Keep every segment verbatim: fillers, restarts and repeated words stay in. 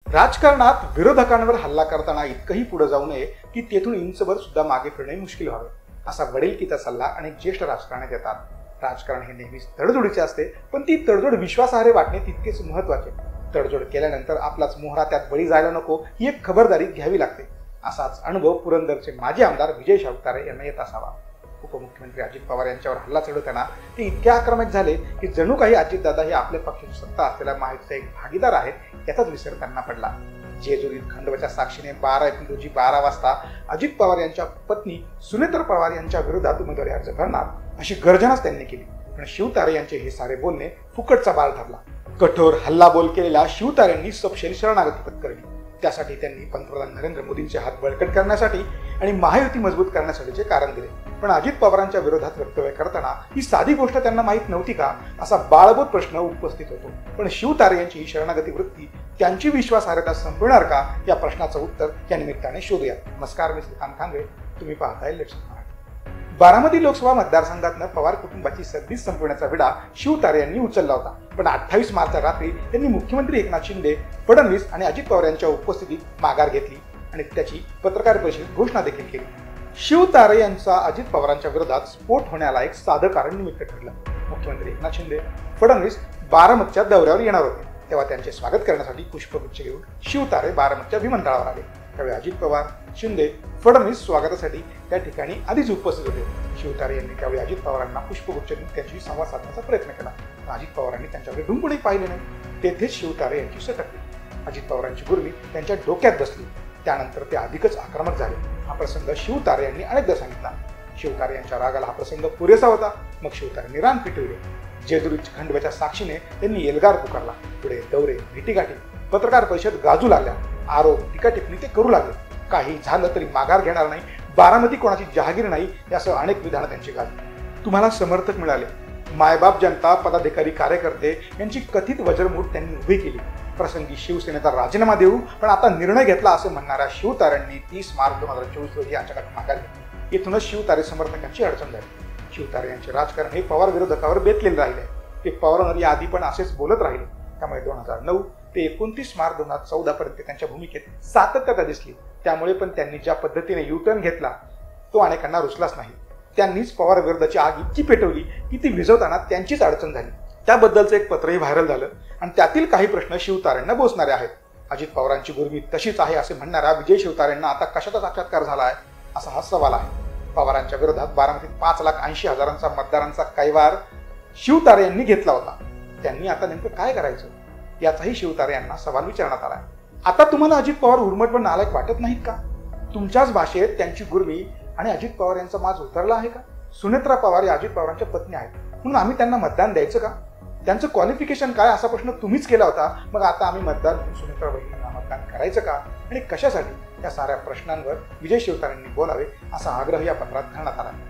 राजकारणात विरोधकांवर हल्ला करताना इतकंही पुढे जाऊ नये की तेथून इंचभर सुद्धा मागे फिरणे मुश्किल व्हावे, असा वडीलकीचा सल्ला अनेक ज्येष्ठ राजकारणी देतात। राजकारण हे नेहमीच तडजोडीचे असते, पण ती तडजोड विश्वासार्ह वाटणे तितकेच महत्त्वाचे। तडजोड केल्यानंतर आपलाच मोहरा त्यात बळी जायला नको ही एक खबरदारी घ्यावी लागते। असाच अनुभव पुरंदरचे माजी आमदार विजय शिवतारे यांना येत असावा। उपमुख्यमंत्री अजित पवार यांच्यावर हल्ला चढवताना ते इतके आक्रमक झाले की जणू काही अजितदादा हे आपल्या पक्षाची सत्ता असलेल्या माहितीचा एक भागीदार आहेत याचाच विसर त्यांना पडला। जेजुरीत खंडोबाच्या साक्षीने बारा एप्रिल रोजी बारा वाजता अजित पवार यांच्या पत्नी सुनेत्र पवार यांच्या विरोधात उमेदवारी अर्ज भरणार अशी गर्जनाच त्यांनी केली, पण शिवतारे यांचे हे सारे बोलणे फुकटचा बाल ठरला। कठोर हल्ला बोल केलेल्या शिवतारेंनी सपशेल शरणागती पत्करली। त्यासाठी त्यांनी पंतप्रधान नरेंद्र मोदींचे हात बळकट करण्यासाठी आणि महायुती मजबूत करण्यासाठीचे कारण दिले, पण अजित पवारांच्या विरोधात वक्तव्य करताना ही साधी गोष्ट त्यांना माहीत नव्हती का, असा बाळगोत प्रश्न उपस्थित होतो। पण शिवतारे यांची ही शरणागती वृत्ती त्यांची विश्वासार्हता संपवणार का, या प्रश्नाचं उत्तर या निमित्ताने शोधूया। नमस्कार, मी श्रीकांत खांगवे, तुम्ही पाहताय लेट्स मराठी। बारामती लोकसभा मतदारसंघातनं पवार कुटुंबाची सदीच संपवण्याचा विडा शिवतारे यांनी उचलला होता, पण अठ्ठावीस मार्चच्या रात्री त्यांनी मुख्यमंत्री एकनाथ शिंदे, फडणवीस आणि अजित पवार यांच्या उपस्थितीत माघार घेतली आणि त्याची पत्रकार परिषदेत घोषणा देखील केली। शिवतारे यांचा अजित पवारांच्या विरोधात स्फोट होण्याला एक साधं कारण निमित्त ठरलं। मुख्यमंत्री एकनाथ शिंदे, फडणवीस बारामतीच्या दौऱ्यावर येणार होते, तेव्हा त्यांचे स्वागत करण्यासाठी पुष्पगुच्छ घेऊन शिवतारे बारामतीच्या विमानतळावर आले। त्यावेळी अजित पवार, शिंदे, फडणवीस स्वागतासाठी त्या ठिकाणी आधीच उपस्थित होते। शिवतारे यांनी त्यावेळी अजित पवारांना पुष्पगुच्छ देऊन त्यांच्याशी संवाद साधण्याचा प्रयत्न केला। अजित पवारांनी त्यांच्याकडे डुंबुनही पाहिले नाही। तेथेच शिवतारे यांची सटकली। अजित पवारांची गुरमी त्यांच्या डोक्यात बसली। त्यानंतर ते अधिकच आक्रमक झाले। हा प्रसंग शिवतारे यांनी अनेकदा सांगितला। शिवतारे यांच्या रागाला हा प्रसंग पुरेसा होता। मग शिवतारेंनी रान पिटवले। जेजुरीच्या खंडोबाच्या साक्षीने त्यांनी एल्गार पुकारला। पुढे दौरे, भेटीगाठी, पत्रकार परिषद गाजू लागल्या। आरोप, टीका टिप्पणी ते करू लागले। काही झालं तरी माघार घेणार नाही, बारामती कोणाची जहागीर नाही, यासह अनेक विधानं त्यांची गाजली। तुम्हाला समर्थक मिळाले, मायबाप जनता, पदाधिकारी, कार्यकर्ते यांची कथित वज्रमूठ त्यांनी उभी केली। प्रसंगी शिवसेनेचा राजीनामा देऊ, पण आता निर्णय घेतला असं म्हणणाऱ्या शिवतारेंनी तीस मार्च दोन हजार चोवीस रोजी अचानक माघार घेतली। येथूनच शिवतारे समर्थकांची अडचण झाली। शिवतारे यांचे राजकारण हे पवार विरोधकावर बेतलेले राहिले। ते पवारांवर याआधी पण असेच बोलत राहिले। त्यामुळे दोन हजार नऊ ते एकोणतीस मार्च दोन हजार चौदा पर्यंत त्यांच्या भूमिकेत सातत्यता दिसली। त्यामुळे पण त्यांनी ज्या पद्धतीने युटर्न घेतला तो अनेकांना रुचलाच नाही। त्यांनीच पवार विरोधाची आग इतकी पेटवली की ती विझवताना त्यांचीच अडचण झाली। त्याबद्दलचं एक पत्रही व्हायरल झालं आणि त्यातील काही प्रश्न शिवतारेंना बोचणारे आहेत। अजित पवारांची गुरमी तशीच आहे असे म्हणणाऱ्या विजय शिवतारेंना आता कशाचा साक्षात्कार झाला आहे, असा हा सवाल आहे। पवारांच्या विरोधात बारामतीत पाच लाख ऐंशी हजारांचा मतदारांचा कैवार शिवतारे यांनी घेतला होता। त्यांनी आता नेमकं काय करायचं, याचाही शिवतारे यांना सवाल विचारण्यात आला। आता तुम्हाला अजित पवार उर्मट व नालायक वाटत नाहीत का? तुमच्याच भाषेत त्यांची गुरमी आणि अजित पवार यांचा माज उतरला आहे का? सुनेत्रा पवार या अजित पवारांच्या पत्नी आहेत, म्हणून आम्ही त्यांना मतदान द्यायचं का? त्यांचं क्वालिफिकेशन काय, असा प्रश्न तुम्हीच केला होता। मग आता आम्ही मतदार सुनेत्रा वहिनींना मतदान करायचं का आणि कशासाठी, या साऱ्या प्रश्नांवर विजय शिवतारेंनी बोलावे असा आग्रह या पत्रात करण्यात आला।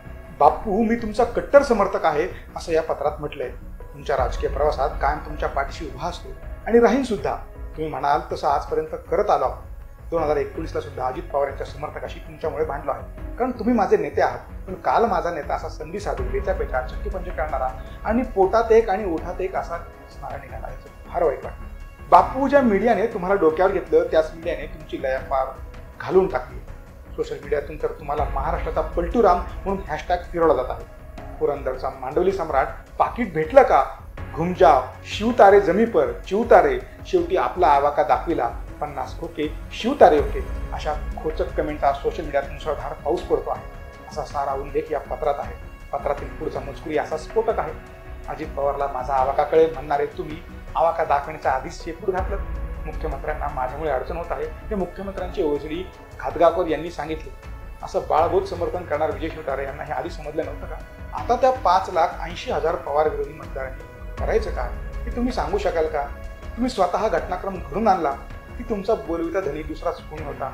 बापू, मी तुमचा कट्टर समर्थक आहे असं या पत्रात म्हटलंय। तुमच्या राजकीय प्रवासात कायम तुमच्या पाठीशी उभा असतो आणि राहीन सुद्धा। तुम्ही म्हणाल तसं आजपर्यंत करत आलो आहोत। दोन हजार एकोणीसला सुद्धा अजित पवार यांच्या समर्थकाशी तुमच्यामुळे भांडलो आहे, कारण तुम्ही माझे नेते आहात। पण काल माझा नेता असा संधी साधून बेचापेचा चक्कीपंच करणारा आणि पोटात एक आणि ओठात एक असा स्नारा निघाला, फार वाईट वाटतं। बापू, ज्या मीडियाने तुम्हाला डोक्यावर घेतलं त्याच मीडियाने तुमची लया पार घालून टाकली। सोशल मीडियातून तर तुम्हाला महाराष्ट्राचा पलटूराम म्हणून हॅशटॅग फिरवला जात आहे। पुरंदरचा मांडवली सम्राट पाकिट भेटलं का, घुमजाव, शिवतारे जमी पर चिवतारे, शेवटी आपला आवाका दाखविला, पन्नास खोके शिवतारे ओके, अशा खोचक कमेंटचा सोशल मीडियात मुसळधार पाऊस पडतो आहे, असा सारा उल्लेख या पत्रात आहे। पत्रातील पुढचा मजकुरी असा स्फोटक आहे। अजित पवारला माझा आवाका कळेल म्हणणारे तुम्ही आवाका दाखवण्याच्या आधीच शेपूट घातलं। मुख्यमंत्र्यांना माझ्यामुळे अडचण होत आहे हे मुख्यमंत्र्यांचे ओझडी घातगावकर यांनी सांगितले, असं बाळगोत समर्थन करणार विजय शिवतारे यांना हे आधी समजलं नव्हतं का? आता त्या पाच लाख ऐंशी हजार पवार विरोधी मतदारांनी करायचं काय हे तुम्ही सांगू शकाल का? तुम्ही स्वतः घटनाक्रम घडून आणला की तुमचा बोलविता धनी दुसराच कोणी होता?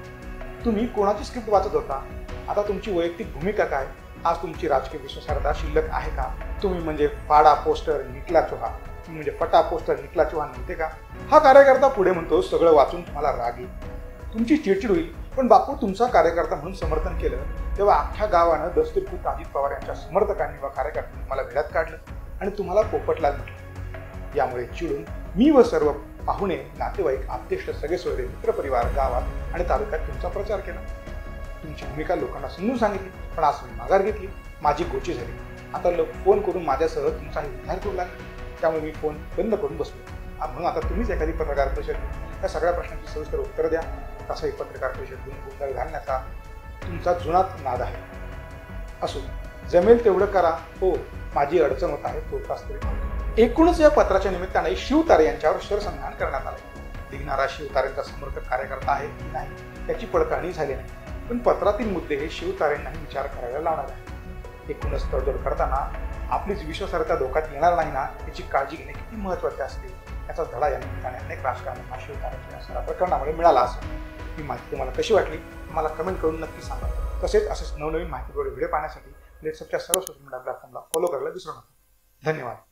तुम्ही कोणाची स्क्रिप्ट वाचत होता? आता तुमची वैयक्तिक भूमिका काय? आज तुमची राजकीय विश्वासार्हता शिल्लक आहे का? तुम्ही म्हणजे फाडा पोस्टर निकला चोहा, तुम्ही म्हणजे फटा पोस्टर निकला चोहा नव्हते का? हा कार्यकर्ता पुढे म्हणतो सगळं वाचून तुम्हाला राग येईल, तुमची चिडचिड होईल, पण बापू तुमचा कार्यकर्ता म्हणून समर्थन केलं तेव्हा अख्ख्या गावानं दस्तूरकृत अजित पवार यांच्या समर्थकांनी व कार्यकर्त्यांनी तुम्हाला भिडात काढलं आणि तुम्हाला पोपटलाल म्हटलं। यामुळे चिडून मी व सर्व पाहुणे, नातेवाईक, आप्तेष्ट, सगळे सोयरे, मित्रपरिवार, गावात आणि तालुक्यात तुमचा प्रचार केला. तुमची भूमिका लोकांना समजून सांगितली, पण आज मी माघार घेतली. माझी गोची झाली. आता लोक फोन करून माझ्यासह तुमचाही उद्धार करू लागले. त्यामुळे मी फोन बंद करून बसलो. म्हणून आता तुम्हीच एखादी पत्रकार परिषद घेऊन त्या सगळ्या प्रश्नांची सविस्तर उत्तर द्या. तसाही पत्रकार परिषद घेऊन गोंधळ घालण्याचा तुमचा जुनाच नाद आहे. असो, जमेल तेवढं करा. हो, माझी अडचण होत आहे, तो तास तरी. एकूणच या पत्राच्या निमित्ताने शिवतारे यांच्यावर शरसंधान करण्यात आले. लिहिणारा शिवतारेंचा समर्थक कार्यकर्ता आहे की नाही त्याची पडताळणी झाली नाही, पण पत्रातील मुद्दे हे शिवतारेंनाही विचार करायला लावणार आहे. एकूणच तडजोड करताना आपलीच विश्वासार्हता धोक्यात येणार नाही ना याची काळजी घेणे किती महत्त्वाचे असते याचा धडा या निमित्ताने अनेक राजकारण्यांना शिवतारेंच्या प्रकरणामुळे मिळाला असेल. ही माहिती तुम्हाला कशी वाटली मला कमेंट करून नक्की सांगा. तसेच असेच नवनवीन माहितीपूर्ण व्हिडिओ पाहण्यासाठी लेट्सअपच्या सर्व सोशल मीडिया प्लॅटफॉर्मला फॉलो करायला विसरू नका. धन्यवाद.